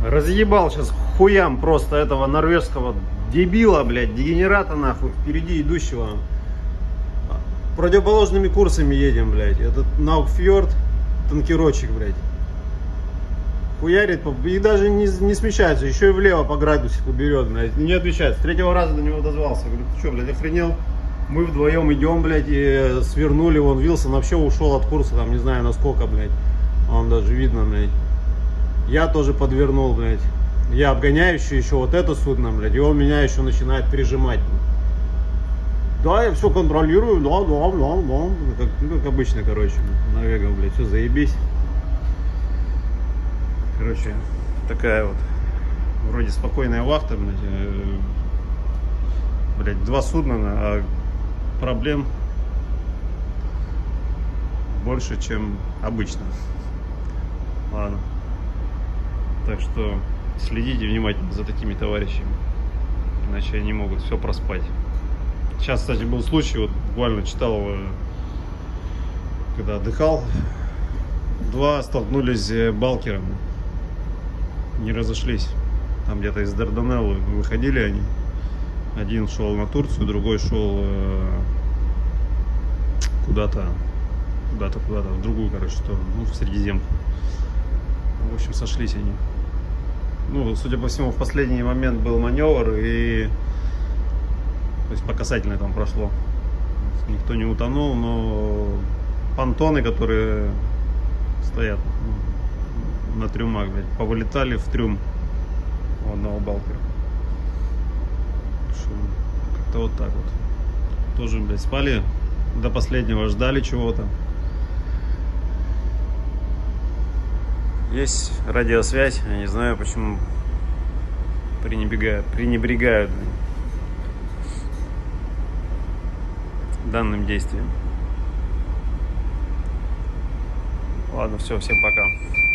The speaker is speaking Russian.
Разъебал сейчас хуям просто этого норвежского дебила, блядь, дегенерата нахуй, впереди идущего. Противоположными курсами едем, блядь. Этот Наукфьорд, танкерочек, блядь. Хуярит и даже не смещается, еще и влево по градусику берет, блядь. Не отвечает. С третьего раза до него дозвался. Говорю, ты что, блядь, охренел? Мы вдвоем идем, блядь, и свернули. Вон Вилсон вообще ушел от курса, там, не знаю насколько, блядь. Он даже видно, блядь. Я тоже подвернул, блядь. Я обгоняющий еще вот это судно, блядь. И он меня еще начинает прижимать. Да, я все контролирую, да. Как обычно, короче. Норвегов, блядь, все заебись. Короче, такая вот вроде спокойная вахта, блядь. Блядь, два судна, а проблем больше, чем обычно. Ладно. Так что следите внимательно за такими товарищами, иначе они могут все проспать. Сейчас, кстати, был случай, вот буквально читал его, когда отдыхал. Два столкнулись балкерами, не разошлись. Там где-то из Дарданеллы выходили они. Один шел на Турцию, другой шел куда-то в другую, короче, сторону, ну, в Средиземку. В общем, сошлись они. Ну, судя по всему, в последний момент был маневр, и то есть по касательной там прошло. Никто не утонул, но понтоны, которые стоят на трюмах, блядь, повылетали в трюм у одного балкера. Как-то вот так вот. Тоже, блядь, спали до последнего, ждали чего-то. Есть радиосвязь, я не знаю, почему пренебрегают данным действием. Ладно, все, всем пока.